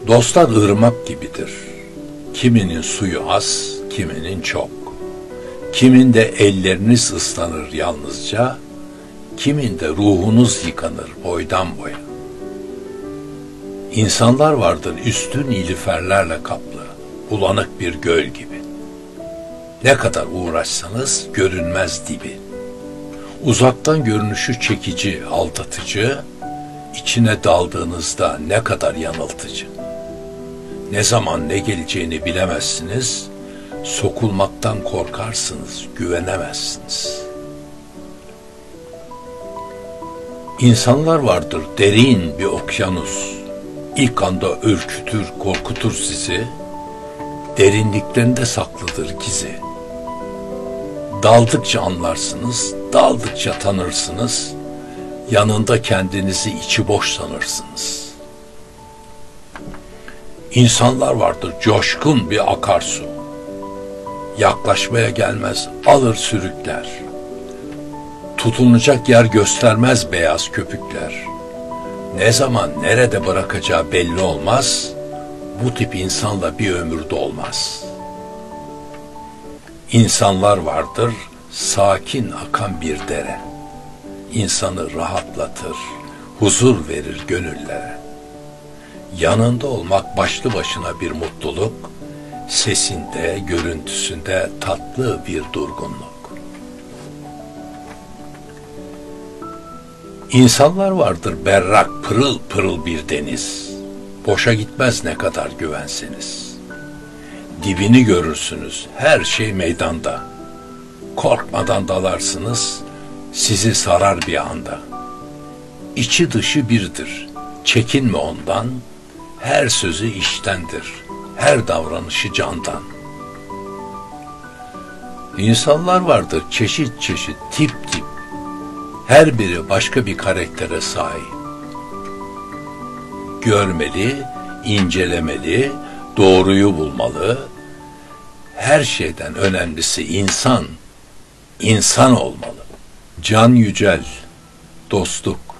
Dostlar ırmak gibidir. Kiminin suyu az, kiminin çok. Kiminde elleriniz ıslanır yalnızca, kiminde ruhunuz yıkanır boydan boya. İnsanlar vardır üstün nilüferlerle kaplı, bulanık bir göl gibi. Ne kadar uğraşsanız görünmez dibi. Uzaktan görünüşü çekici, aldatıcı, içine daldığınızda ne kadar yanıltıcı. Ne zaman ne geleceğini bilemezsiniz, sokulmaktan korkarsınız, güvenemezsiniz. İnsanlar vardır derin bir okyanus, ilk anda ürkütür, korkutur sizi, derinliklerinde saklıdır gizi. Daldıkça anlarsınız, daldıkça tanırsınız, yanında kendinizi içi boş sanırsınız. İnsanlar vardır coşkun bir akarsu, yaklaşmaya gelmez, alır sürükler. Tutunacak yer göstermez beyaz köpükler. Ne zaman nerede bırakacağı belli olmaz, bu tip insanla bir ömür dolmaz. İnsanlar vardır sakin akan bir dere, İnsanı rahatlatır, huzur verir gönüllere. Yanında olmak başlı başına bir mutluluk, sesinde, görüntüsünde tatlı bir durgunluk. İnsanlar vardır berrak, pırıl pırıl bir deniz, boşa gitmez ne kadar güvenseniz. Dibini görürsünüz, her şey meydanda. Korkmadan dalarsınız, sizi sarar bir anda. İçi dışı birdir, çekinme ondan, her sözü iştendir, her davranışı candan. İnsanlar vardır çeşit çeşit, tip tip, her biri başka bir karaktere sahip. Görmeli, incelemeli, doğruyu bulmalı. Her şeyden önemlisi insan olmalı. Can yücel, dostluk,